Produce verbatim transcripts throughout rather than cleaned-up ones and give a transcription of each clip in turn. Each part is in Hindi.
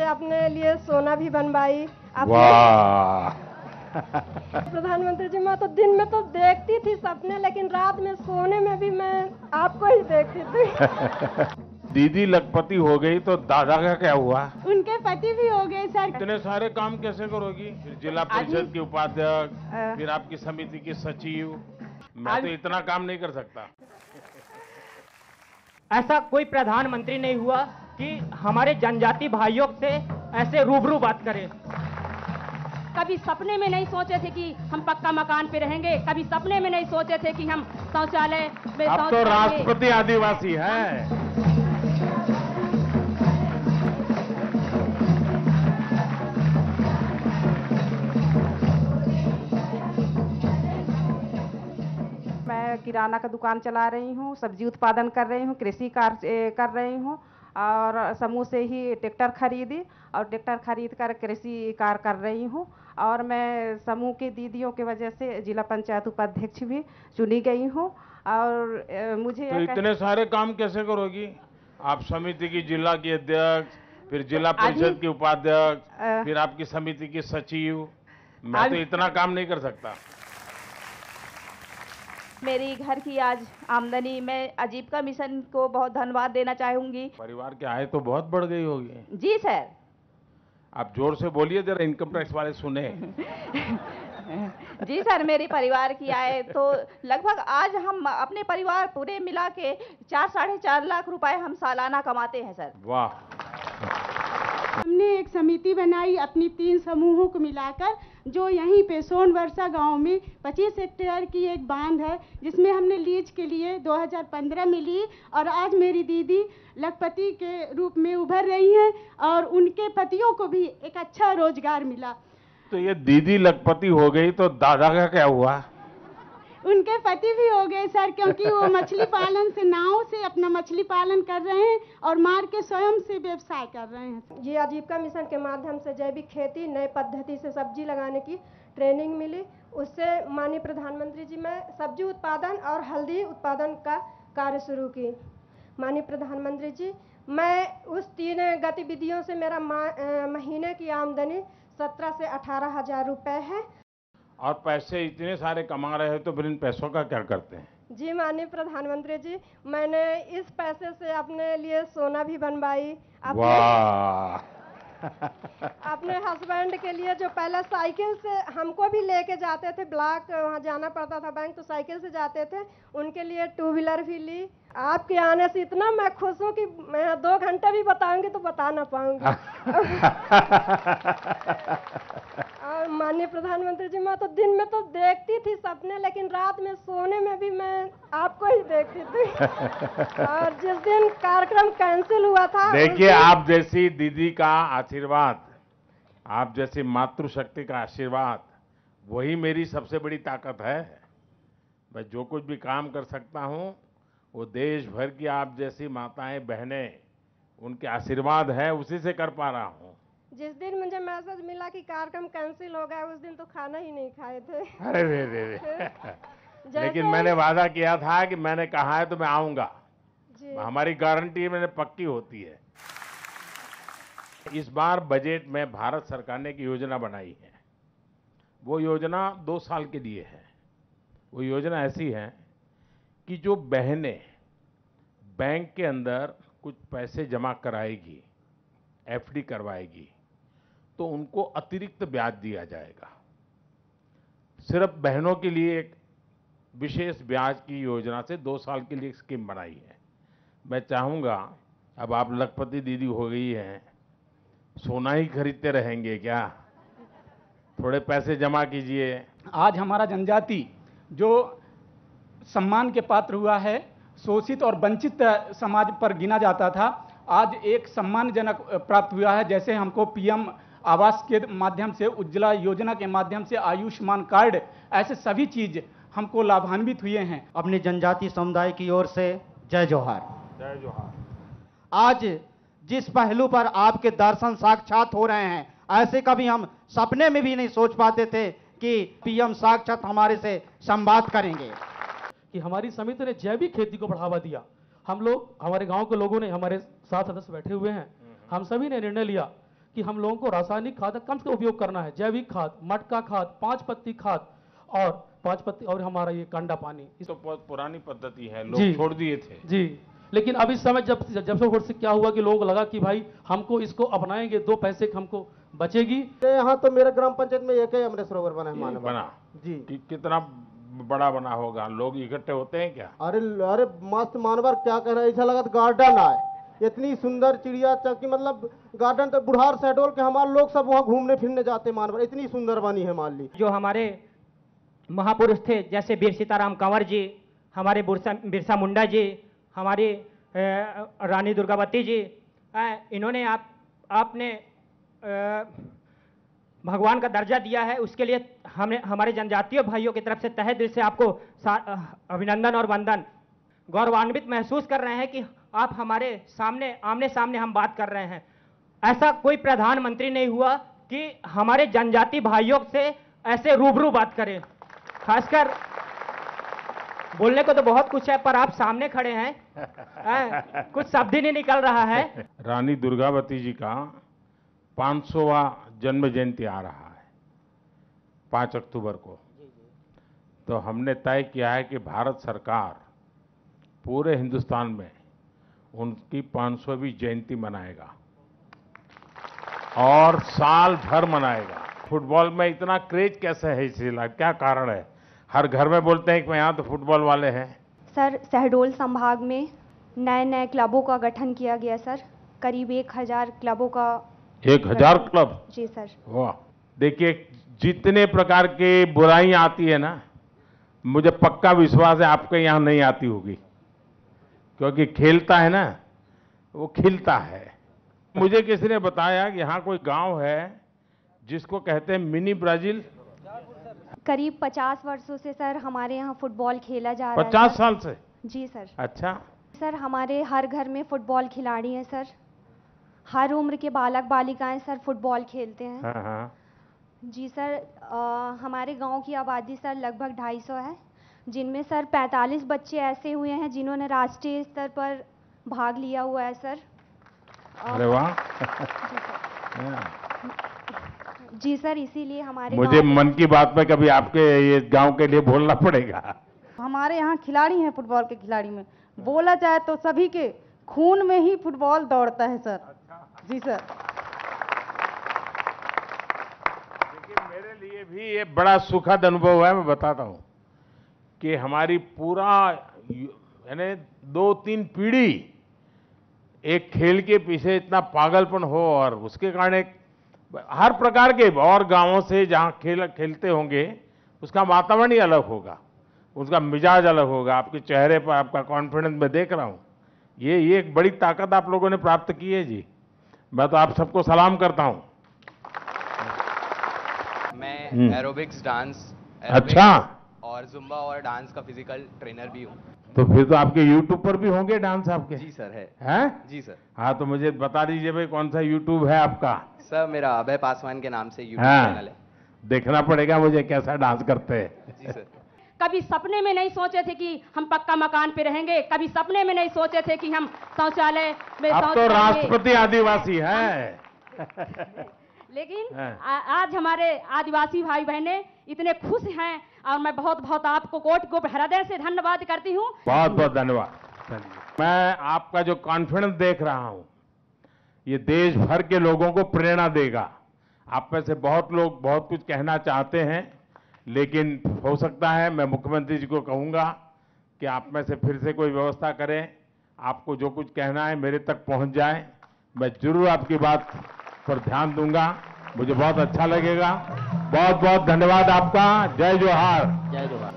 अपने लिए सोना भी बनवाई। वाह। प्रधानमंत्री जी, मैं तो दिन में तो देखती थी सपने, लेकिन रात में सोने में भी मैं आपको ही देखती थी। दीदी लखपति हो गई तो दादा का क्या हुआ? उनके पति भी हो गए सर। इतने सारे काम कैसे करोगी? फिर जिला परिषद की उपाध्यक्ष, अ, फिर आपकी समिति की सचिव। मैं तो इतना काम नहीं कर सकता। ऐसा कोई प्रधानमंत्री नहीं हुआ कि हमारे जनजाति भाइयों से ऐसे रूबरू बात करे। कभी सपने में नहीं सोचे थे कि हम पक्का मकान पे रहेंगे, कभी सपने में नहीं सोचे थे कि हम शौचालय में अब शौच तो करेंगे। राष्ट्रपति आदिवासी है। मैं किराना का दुकान चला रही हूँ, सब्जी उत्पादन कर रही हूँ, कृषि कार्य कर रही हूँ और समूह से ही ट्रैक्टर खरीदी और ट्रैक्टर खरीद कर कृषि कार्य कर रही हूँ। और मैं समूह की दीदियों की वजह से जिला पंचायत उपाध्यक्ष भी चुनी गई हूँ। और अ, मुझे तो इतने सारे काम कैसे करोगी? आप समिति की जिला की अध्यक्ष, फिर जिला परिषद की उपाध्यक्ष, फिर आपकी समिति की सचिव। मैं तो इतना काम नहीं कर सकता। मेरी घर की आज आमदनी, मैं आजीविका मिशन को बहुत धन्यवाद देना चाहूंगी। परिवार की आय तो बहुत बढ़ गई होगी। जी सर। आप जोर से बोलिए, जरा इनकम टैक्स वाले सुने। जी सर, मेरे परिवार की आय तो लगभग आज हम अपने परिवार पूरे मिला के चार साढ़े चार लाख रुपए हम सालाना कमाते हैं सर। वाह। हमने एक समिति बनाई अपनी तीन समूहों को मिलाकर, जो यहीं पे सोनवर्षा गांव में पच्चीस हेक्टेयर की एक बांध है, जिसमें हमने लीज के लिए दो हज़ार पंद्रह में ली और आज मेरी दीदी लखपति के रूप में उभर रही हैं और उनके पतियों को भी एक अच्छा रोजगार मिला। तो ये दीदी लखपति हो गई तो दादा का क्या हुआ? उनके पति भी हो गए सर, क्योंकि वो मछली पालन से, नाव से अपना मछली पालन कर रहे हैं और मार के स्वयं से व्यवसाय कर रहे हैं। ये आजीविका मिशन के माध्यम से जैविक खेती, नए पद्धति से सब्जी लगाने की ट्रेनिंग मिली। उससे माननीय प्रधानमंत्री जी, मैं सब्जी उत्पादन और हल्दी उत्पादन का कार्य शुरू की। माननीय प्रधानमंत्री जी, मैं उस तीन गतिविधियों से मेरा महीने की आमदनी सत्रह से अठारह हजार रुपये है। और पैसे इतने सारे कमा रहे हो तो फिर इन पैसों का क्या करते हैं? जी माननीय प्रधानमंत्री जी, मैंने इस पैसे से अपने लिए सोना भी बनवाई। वाह। अपने हस्बैंड के लिए, जो पहले साइकिल से हमको भी लेके जाते थे, ब्लॉक वहाँ जाना पड़ता था बैंक, तो साइकिल से जाते थे, उनके लिए टू व्हीलर भी ली। आपके आने से इतना मैं खुश हूँ कि मैं दो घंटे भी बताऊंगी तो बता ना पाऊंगी। और माननीय प्रधानमंत्री जी, मैं तो दिन में तो देखती थी सपने, लेकिन रात में सोने में भी मैं आपको ही देखती थी। और जिस दिन कार्यक्रम कैंसिल हुआ था, देखिए, आप जैसी दीदी का आशीर्वाद, आप जैसी मातृशक्ति का आशीर्वाद, वही मेरी सबसे बड़ी ताकत है। मैं जो कुछ भी काम कर सकता हूँ वो देश भर की आप जैसी माताएं, बहनें, उनके आशीर्वाद है, उसी से कर पा रहा हूँ। जिस दिन मुझे मैसेज मिला कि कार्यक्रम कैंसिल हो गया, उस दिन तो खाना ही नहीं खाए थे। अरे रे रे रे। लेकिन मैंने वादा किया था कि मैंने कहा है तो मैं आऊंगा। हमारी गारंटी मैंने पक्की होती है। इस बार बजट में भारत सरकार ने एक योजना बनाई है। वो योजना दो साल के लिए है। वो योजना ऐसी है कि जो बहनें बैंक के अंदर कुछ पैसे जमा कराएगी, एफडी करवाएगी, तो उनको अतिरिक्त ब्याज दिया जाएगा। सिर्फ बहनों के लिए एक विशेष ब्याज की योजना से दो साल के लिए स्कीम बनाई है। मैं चाहूँगा, अब आप लखपति दीदी हो गई हैं, सोना ही खरीदते रहेंगे क्या? थोड़े पैसे जमा कीजिए। आज हमारा जनजाति जो सम्मान के पात्र हुआ है, शोषित और वंचित समाज पर गिना जाता था, आज एक सम्मानजनक प्राप्त हुआ है। जैसे हमको पीएम आवास के माध्यम से, उज्ज्वला योजना के माध्यम से, आयुष्मान कार्ड, ऐसे सभी चीज हमको लाभान्वित हुए हैं। अपनी जनजाति समुदाय की ओर से जय जोहार। जय जोहार। आज जिस पहलू पर आपके दर्शन साक्षात हो रहे हैं, ऐसे कभी हम सपने में भी नहीं सोच पाते थे कि पीएम साक्षात हमारे से संवाद करेंगे। कि हमारी समिति ने जैविक खेती को बढ़ावा दिया। हम लोग, हमारे गांव के लोगों ने, हमारे साथ सदस्य बैठे हुए हैं, हम सभी ने निर्णय लिया कि हम लोगों को रासायनिक खाद कम से उपयोग करना है। जैविक खाद, मटका खाद, पांच पत्ती खाद और पांच पत्ती और हमारा ये कांडा पानी। तो बहुत पुरानी पद्धति है, लोग छोड़ दिए थे जी। लेकिन अब इस समय जब जब से क्या हुआ कि लोग लगा कि भाई हमको इसको अपनाएंगे, दो पैसे हमको बचेगी। यहाँ तो मेरे ग्राम पंचायत में एक ही अमृत सरोवर बना है मानव बना जी। कि, कितना बड़ा बना होगा, लोग इकट्ठे होते हैं क्या? अरे अरे मस्त मानवर, क्या कह रहे हैं, ऐसा लगा गार्डन आए, इतनी सुंदर चिड़िया चौकी, मतलब गार्डन तो बुढ़ार शहडोल के हमारे लोग सब वहाँ घूमने फिरने जाते मानवर, इतनी सुंदर बनी है मान ली। जो हमारे महापुरुष थे जैसे वीर सीताराम कंवर जी, हमारे बिरसा बिरसा मुंडा जी, हमारी रानी दुर्गावती जी, इन्होंने आप आपने भगवान का दर्जा दिया है, उसके लिए हमें हमारे जनजातीय भाइयों की तरफ से तहे दिल से आपको अभिनंदन और वंदन। गौरवान्वित महसूस कर रहे हैं कि आप हमारे सामने आमने सामने हम बात कर रहे हैं। ऐसा कोई प्रधानमंत्री नहीं हुआ कि हमारे जनजाति भाइयों से ऐसे रूबरू बात करें। खासकर बोलने को तो बहुत कुछ है, पर आप सामने खड़े हैं, आ, कुछ शब्द ही नहीं निकल रहा है। रानी दुर्गावती जी का पाँच सौवां जन्म जयंती आ रहा है पाँच अक्टूबर को। तो हमने तय किया है कि भारत सरकार पूरे हिंदुस्तान में उनकी पाँच सौवीं जयंती मनाएगा और साल भर मनाएगा। फुटबॉल में इतना क्रेज कैसे है इस जिला, क्या कारण है? हर घर में बोलते हैं कि यहाँ तो फुटबॉल वाले हैं। सर, शहडोल संभाग में नए नए क्लबों का गठन किया गया सर, करीब एक हजार क्लबों का। एक हजार क्लब? जी सर। वाह। देखिए, जितने प्रकार के बुराइयां आती है ना, मुझे पक्का विश्वास है आपके यहाँ नहीं आती होगी, क्योंकि खेलता है ना वो खिलता है। मुझे किसी ने बताया कि यहाँ कोई गांव है जिसको कहते हैं मिनी ब्राजील। करीब पचास वर्षों से सर हमारे यहाँ फुटबॉल खेला जा रहा है। पचास साल से? जी सर। अच्छा। सर, हमारे हर घर में फुटबॉल खिलाड़ी हैं सर, हर उम्र के बालक बालिकाएं सर फुटबॉल खेलते हैं। हाँ हाँ। जी सर। आ, हमारे गांव की आबादी सर लगभग ढाई सौ है, जिनमें सर पैंतालीस बच्चे ऐसे हुए हैं जिन्होंने राष्ट्रीय स्तर पर भाग लिया हुआ है सर। अरे वाह। जी सर, इसीलिए हमारे मुझे मन की बात में कभी आपके ये गांव के लिए बोलना पड़ेगा। हमारे यहाँ खिलाड़ी हैं, फुटबॉल के खिलाड़ी में बोला जाए तो सभी के खून में ही फुटबॉल दौड़ता है सर। जी सर। देखिए, मेरे लिए भी ये बड़ा सुखद अनुभव है। मैं बताता हूँ कि हमारी पूरा यानी दो तीन पीढ़ी एक खेल के पीछे इतना पागलपन हो, और उसके कारण एक हर प्रकार के और गांवों से जहां खेल खेलते होंगे उसका वातावरण ही अलग होगा, उसका मिजाज अलग होगा। आपके चेहरे पर आपका कॉन्फिडेंस मैं देख रहा हूं। ये ये एक बड़ी ताकत आप लोगों ने प्राप्त की है जी। मैं तो आप सबको सलाम करता हूं। मैं एरोबिक्स, डांस, अच्छा, और जुम्बा और डांस का फिजिकल ट्रेनर भी हूँ। तो फिर तो आपके यूट्यूब पर भी होंगे डांस आपके? जी सर, है। हैं? जी सर। हाँ, तो मुझे बता दीजिए भाई कौन सा यूट्यूब है आपका? सर, मेरा अभय पासवान के नाम से यूट्यूब हाँ, चैनल है। देखना पड़ेगा मुझे कैसा डांस करते हैं। जी सर। कभी सपने में नहीं सोचे थे कि हम पक्का मकान पे रहेंगे, कभी सपने में नहीं सोचे थे कि हम शौचालय में अब तो राष्ट्रपति आदिवासी है। लेकिन आ, आज हमारे आदिवासी भाई बहने इतने खुश हैं, और मैं बहुत बहुत आपको कोटि कोटि हृदय से धन्यवाद करती हूँ। बहुत बहुत धन्यवाद। मैं आपका जो कॉन्फिडेंस देख रहा हूँ, ये देश भर के लोगों को प्रेरणा देगा। आप में से बहुत लोग बहुत कुछ कहना चाहते हैं, लेकिन हो सकता है मैं मुख्यमंत्री जी को कहूँगा कि आप में से फिर से कोई व्यवस्था करें, आपको जो कुछ कहना है मेरे तक पहुँच जाए। मैं जरूर आपकी बात पर ध्यान दूंगा, मुझे बहुत अच्छा लगेगा। बहुत बहुत धन्यवाद आपका। जय जोहार। जय जोहार।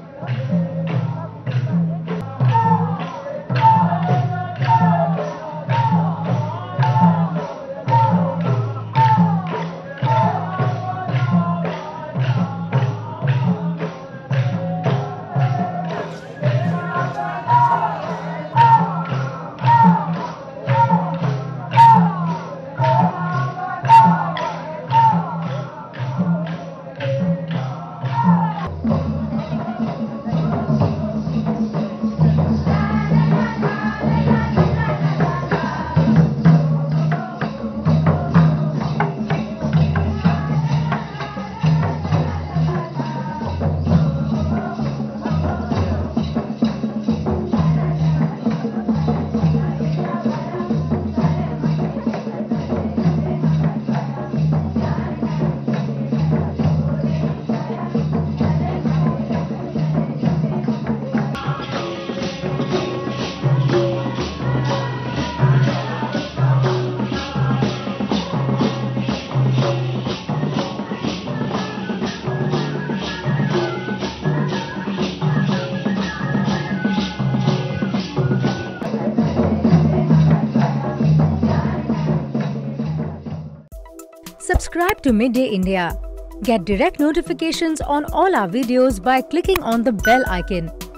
Subscribe to Midday India. Get direct notifications on all our videos by clicking on the bell icon.